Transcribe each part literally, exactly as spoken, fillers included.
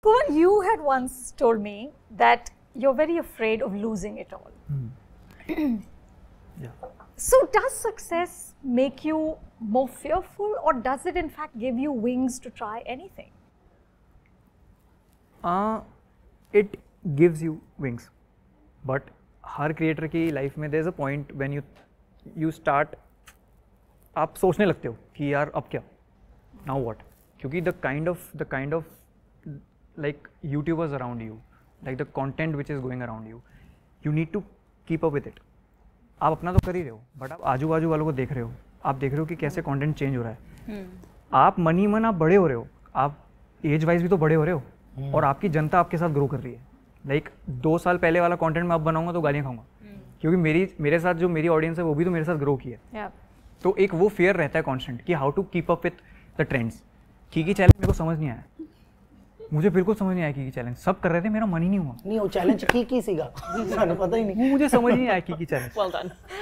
Bhuvan, you had once told me that you're very afraid of losing it all. Hmm. Yeah. So does success make you more fearful, or does it in fact give you wings to try anything? Uh, it gives you wings, but हर creator की life में there is a point when you you start, आप सोचने लगते हो कि यार अब क्या, नाउ व्हाट, क्योंकि the kind of the kind of like YouTubers around you, like the content which is going around you, you need to keep up with it. आप अपना तो कर ही रहे हो, बट आप आजू बाजू वालों को देख रहे हो, आप देख रहे हो कि कैसे कंटेंट चेंज हो रहा है. hmm. आप मनी मन आप बड़े हो रहे हो, आप एज वाइज भी तो बड़े हो रहे हो, hmm. और आपकी जनता आपके साथ ग्रो कर रही है. लाइक like, दो साल पहले वाला कंटेंट मैं अब बनाऊंगा तो गालियाँ खाऊंगा, hmm. क्योंकि मेरी मेरे साथ जो मेरी ऑडियंस है वो भी तो मेरे साथ ग्रो की है. yeah. तो एक वो फियर रहता है कॉन्स्टेंट कि how to keep up with the trends. Kiki challenge मेरे को समझ नहीं आया, मुझे बिल्कुल समझ नहीं आया कीकी चैलेंज. सब कर रहे थे, मेरा मन ही नहीं हुआ. नहीं वो चैलेंज कीकी सीगा, सानू पता ही नहीं, वो मुझे समझ नहीं आया कीकी चैलेंज. well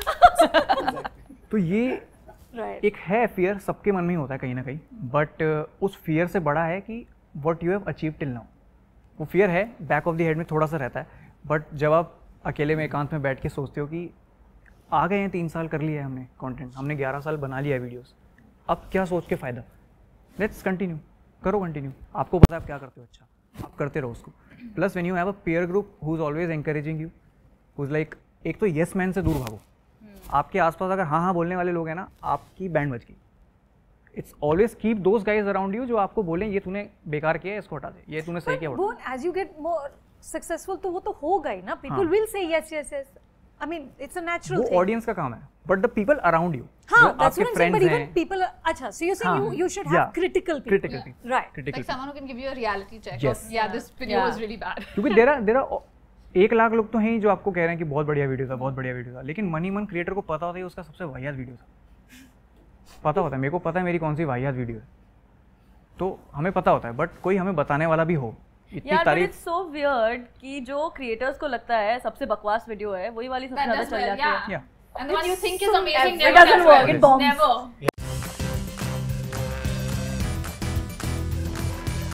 done. तो ये right. एक है फियर, सबके मन में ही होता है कहीं ना कहीं, बट uh, उस फियर से बड़ा है कि what you have achieve till now. वो फियर है, बैक ऑफ द हेड में थोड़ा सा रहता है, बट जब आप अकेले में एकांत में बैठ के सोचते हो कि आ गए हैं, तीन साल कर लिया है हमने कंटेंट, हमने ग्यारह साल बना लिया है वीडियोस, अब क्या सोच के फ़ायदा. लेट्स कंटिन्यू, करो कंटिन्यू. आपको पता है आप क्या करते हो, अच्छा आप करते रहो उसको. Plus when you have a peer group who is always encouraging you, who is like, एक तो येस मैन से दूर भागो. आपके आसपास अगर हाँ हाँ बोलने वाले लोग हैं ना, आपकी बैंड बज गई. It's always keep those guys around you जो आपको बोलें ये तूने बेकार किया है, इसको हटा दे, ये तूने सही किया. But as you get more successful तो वो तो होगा ही ना, people will say yes yes yes. I mean it's a natural thing. वो ऑडियंस का काम है, but the people around you, हां that's what I am saying. But even people, अच्छा so you saying you you should have critical people. Critical right, like someone who can give you a reality check of yeah this video was really bad. क्योंकि there are there are एक लाख लोग तो हैं जो आपको कह रहे हैं कि बहुत बढ़िया वीडियो था, बहुत बढ़िया वीडियो था, लेकिन मनी मन क्रिएटर को पता होता है उसका सबसे वाहियात वीडियो था. पता होता है, मेरे को पता है मेरी कौन सी वाहियात वीडियो है, तो हमें पता होता है, बट कोई हमें बताने वाला भी हो. यार बट इट्स सो वियर्ड कि जो क्रिएटर्स को लगता है सबसे बकवास वीडियो है वही वाली सबसे ज्यादा चल जाती है. And the one you think is amazing it doesn't work, it bombs. Never.